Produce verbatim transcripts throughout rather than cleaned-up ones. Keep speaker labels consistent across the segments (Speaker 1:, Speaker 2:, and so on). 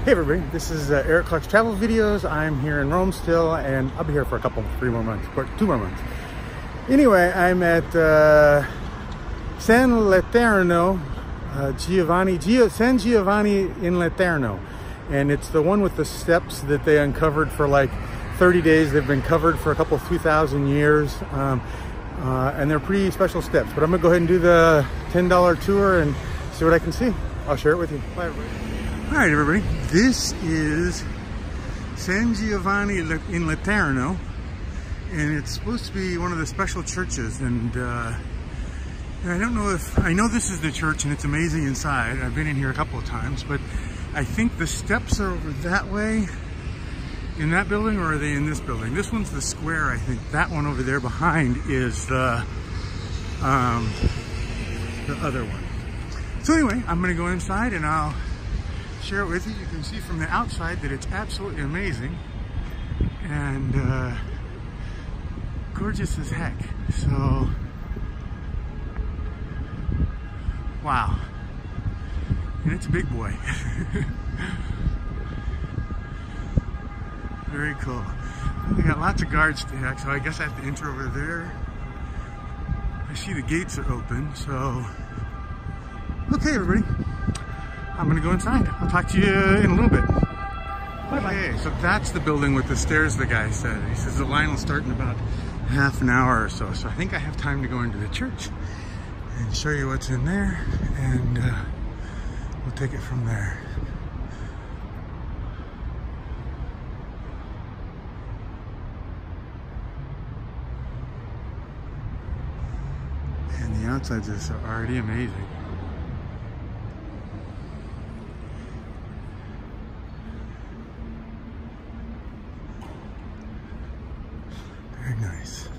Speaker 1: Hey everybody, this is uh, Eric Clark's travel videos. I'm here in Rome still, and I'll be here for a couple, three more months, or two more months. Anyway, I'm at uh, San Laterano, uh, Giovanni, Gio, San Giovanni in Laterano. And it's the one with the steps that they uncovered for like thirty days. They've been covered for a couple, two thousand years. Um, uh, and they're pretty special steps. But I'm gonna go ahead and do the ten dollar tour and see what I can see. I'll share it with you. Bye everybody. All right, everybody, this is San Giovanni in Laterano, and it's supposed to be one of the special churches, and, uh, and I don't know if, I know this is the church and it's amazing inside. I've been in here a couple of times, but I think the steps are over that way in that building, or are they in this building? This one's the square, I think. That one over there behind is the, um, the other one. So anyway, I'm gonna go inside and I'll share it with you. You can see from the outside that it's absolutely amazing and uh, gorgeous as heck. So, wow. And it's a big boy. Very cool. They got lots of guards stacked, so I guess I have to enter over there. I see the gates are open, so okay, everybody. I'm gonna go inside. I'll talk to you in a little bit. Bye-bye. Okay, so that's the building with the stairs, the guy said. He says the line will start in about half an hour or so. So I think I have time to go into the church and show you what's in there, and uh, we'll take it from there. And the outsides is already amazing. Very nice.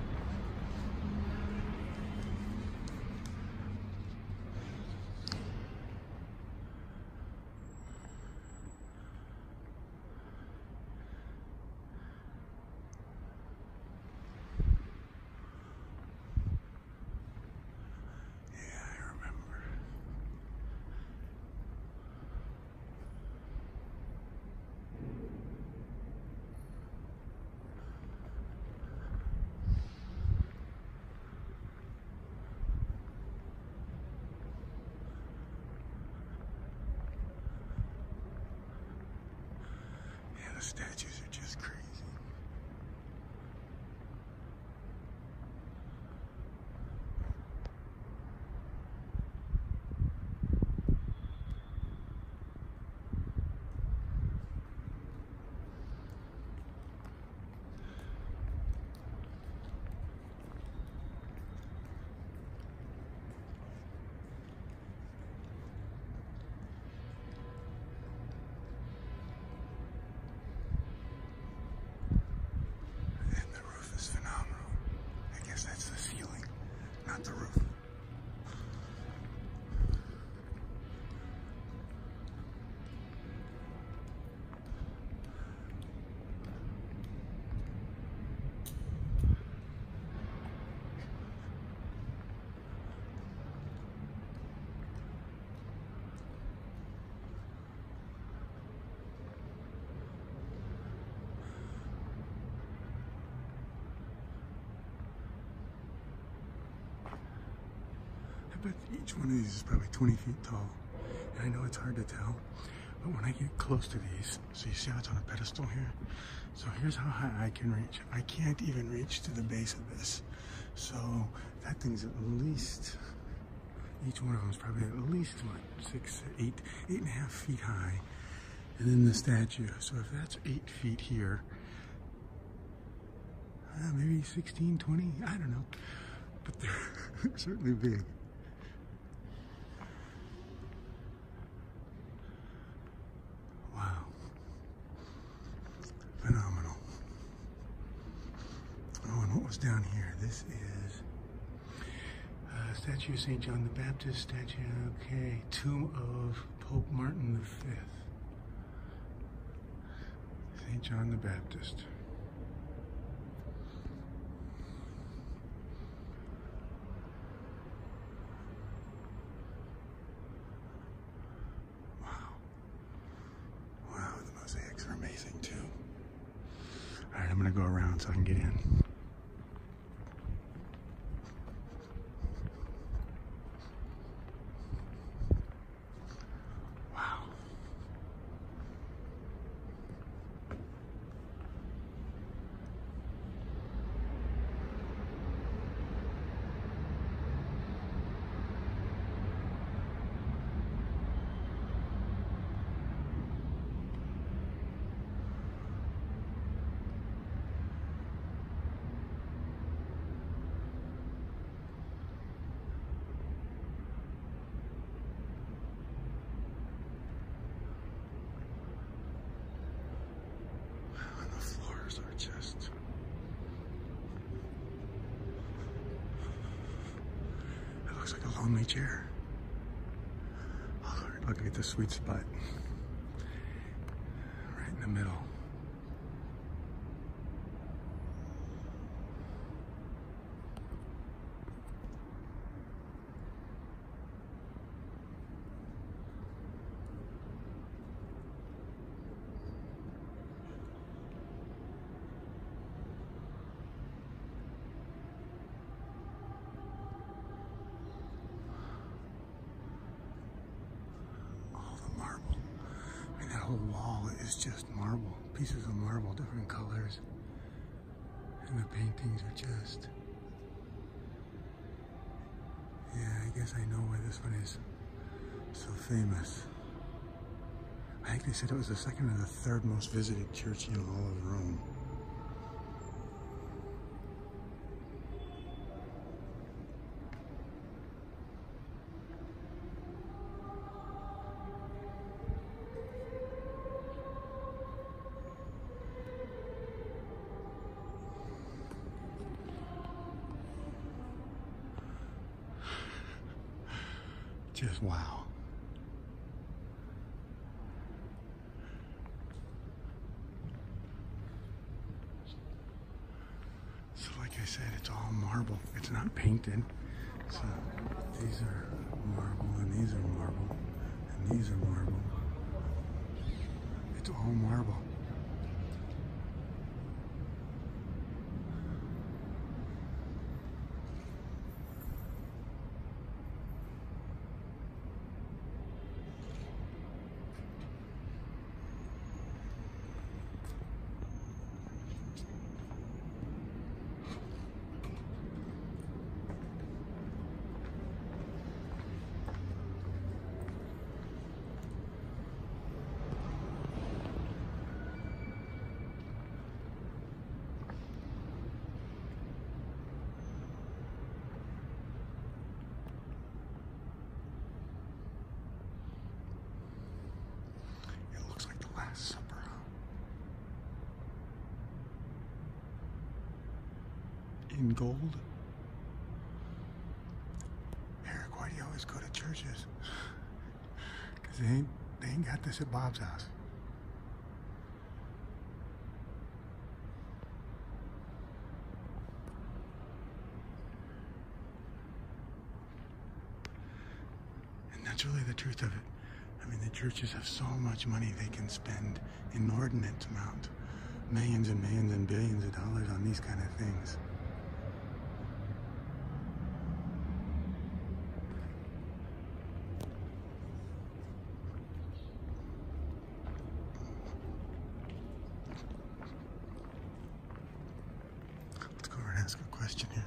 Speaker 1: The statues are just crazy. The roof. But each one of these is probably twenty feet tall. And I know it's hard to tell, but when I get close to these, so you see how it's on a pedestal here? So here's how high I can reach. I can't even reach to the base of this. So that thing's at least, each one of them is probably at least, what, six, eight, eight and a half feet high. And then the statue. So if that's eight feet here, uh, maybe sixteen, twenty, I don't know. But they're certainly big. Wow. Phenomenal. Oh, and what was down here? This is uh, statue of Saint John the Baptist, statue, okay, tomb of Pope Martin the Fifth. Saint John the Baptist. I'm gonna go around so I can get in. Just it looks like a lonely chair. Oh, look at the sweet spot right in the middle. The wall is just marble, pieces of marble, different colors, and the paintings are just, yeah, I guess I know why this one is so famous. I think they said it was the second or the third most visited church in all of Rome. Just wow. So like I said, it's all marble. It's not painted. So these are marble and these are marble and these are marble. It's all marble. Supper. In gold. Eric, why do you always go to churches? Because they ain't, they ain't got this at Bob's house. And that's really the truth of it. I mean, the churches have so much money they can spend inordinate amount, millions and millions and billions of dollars on these kind of things. Let's go over and ask a question here.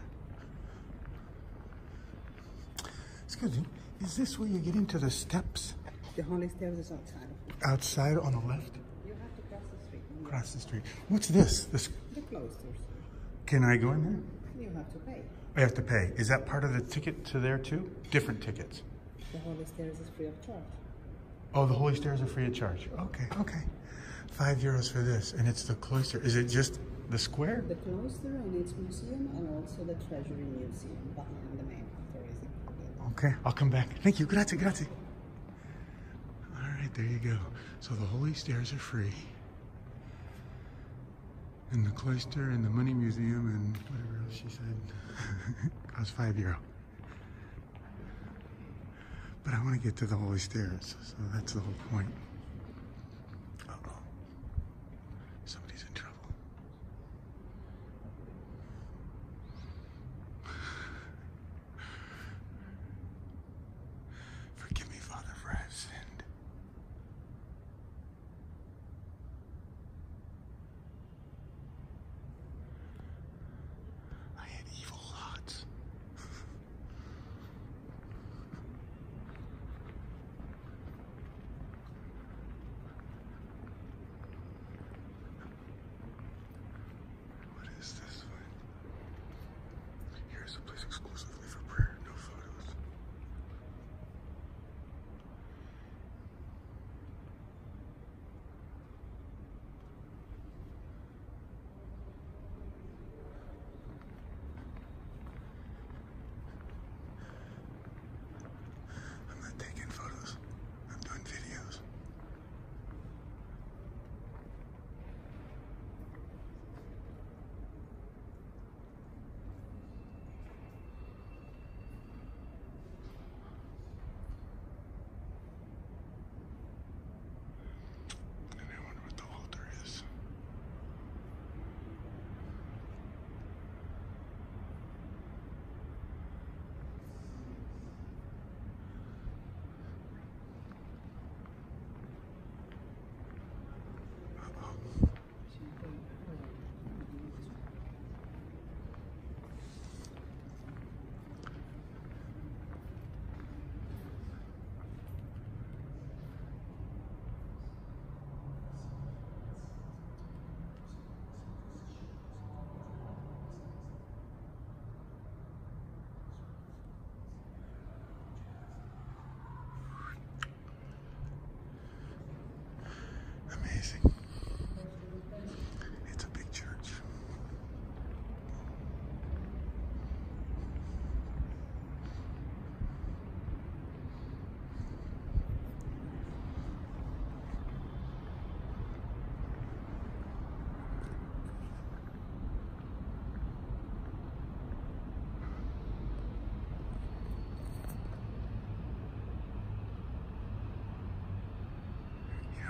Speaker 1: Excuse me, is this where you get into the steps?
Speaker 2: The Holy Stairs is outside.
Speaker 1: Outside on the left?
Speaker 2: You have to cross the street.
Speaker 1: Cross the street. What's this? This.
Speaker 2: The cloisters.
Speaker 1: Can I go in there?
Speaker 2: You have to pay.
Speaker 1: I have to pay. Is that part of the ticket to there too? Different tickets.
Speaker 2: The Holy Stairs is free of charge.
Speaker 1: Oh, the Holy Stairs are free of charge. Okay, okay. Five euros for this, and it's the cloister. Is it just the square?
Speaker 2: The cloister and its museum, and also the Treasury Museum behind the main tourism.
Speaker 1: Okay, I'll come back. Thank you. Grazie, grazie. There you go. So the Holy Stairs are free. And the cloister and the money museum and whatever else she said costs five euro. But I want to get to the Holy Stairs, so that's the whole point. Uh-oh. Somebody's in trouble.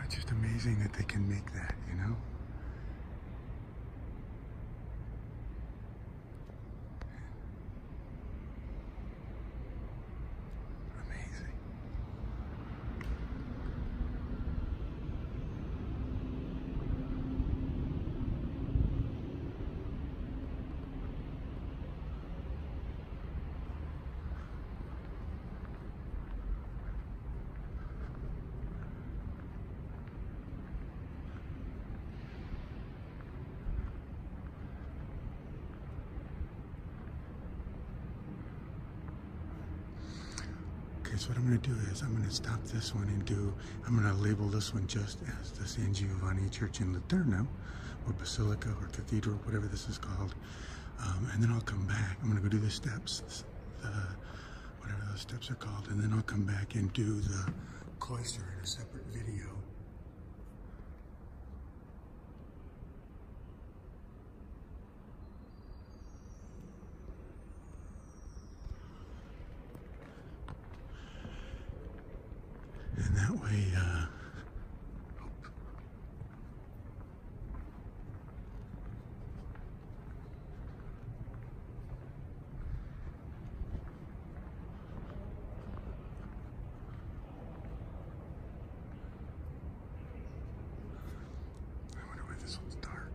Speaker 1: It's just amazing that they can make that, you know? So what I'm going to do is I'm going to stop this one and do, I'm going to label this one just as the San Giovanni Church in Laterano, or Basilica, or Cathedral, whatever this is called. Um, and then I'll come back. I'm going to go do the steps, the, whatever those steps are called, and then I'll come back and do the cloister in a separate video. And that way, uh, I wonder why this one's dark.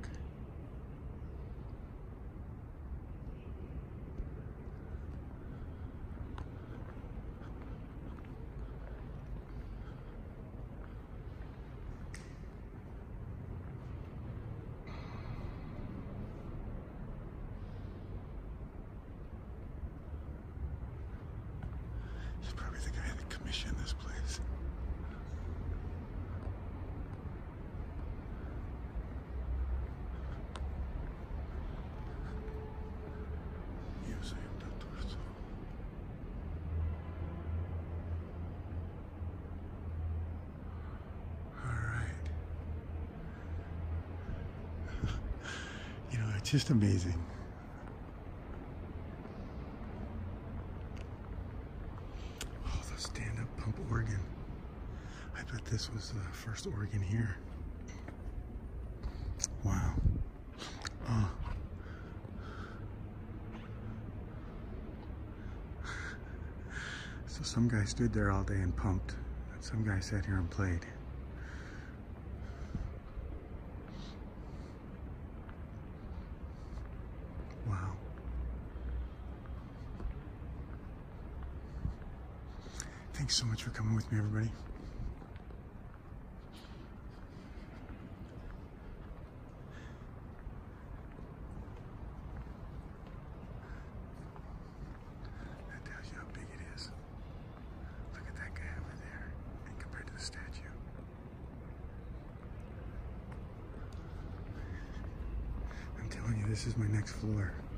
Speaker 1: He's probably the guy that commissioned this place. Museum del Torso. All right. You know, it's just amazing. Stand-up pump organ. I bet this was the first organ here. Wow. Oh. So some guy stood there all day and pumped, and some guy sat here and played. Wow. Thanks so much for coming with me, everybody. That tells you how big it is. Look at that guy over there, and compared to the statue. I'm telling you, this is my next floor.